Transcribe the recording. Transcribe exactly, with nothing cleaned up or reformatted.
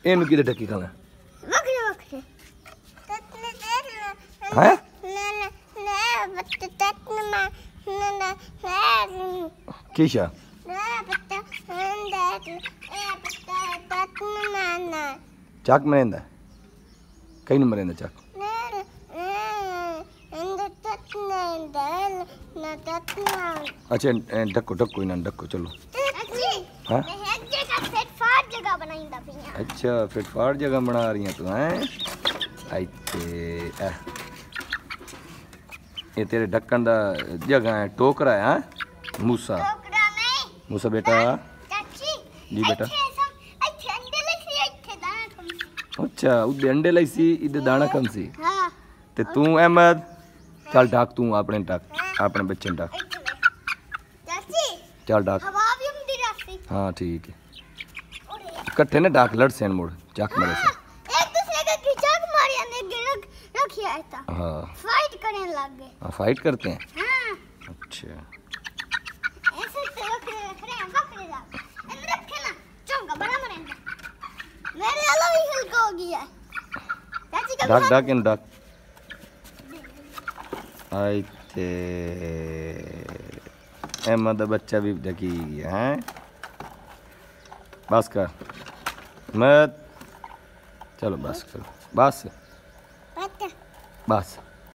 ਇਹਨੂੰ ਕਿਹਦੇ ਟੱਕੀ ਖਾਣਾ वक्रे वक्रे है किशा चक मरेंदा कहीं नहीं मरेंदा चक अच्छा डक्को डक्को इन्हें डक्को चलो हाँ अच्छा फिटफाट जगह बना रही हैं तू हैं इत्थे ये तेरे ढक्कन दा जगह है टोकरा है हाँ मूसा मूसा बेटा जी बेटा अच्छा उदे अंडे लाई सी इदे दाना कम सी ते तू अहमद चल डाक तू अपने डाक अपने बच्चे डाक चल डाक हाँ ठीक है इकट्ठे ना डाक लड़ सेन मुड़ चाक मारे से एक दूसरे का खिंचाक मारिया ने गिरक रखिया था हाँ फाइट करने लग गए हाँ फाइट करते हैं हाँ अच्छा ऐसे से रखने रख रहे हैं पकड़े जा इन रखे ना चौंका बड़ा मरेंगे मेरे आला भी हल्का हो गया चाची का डाक डाक इन डाक आई थे अहमद बच्चा भी ढकी है बस कर मत चलो बस करो बस बस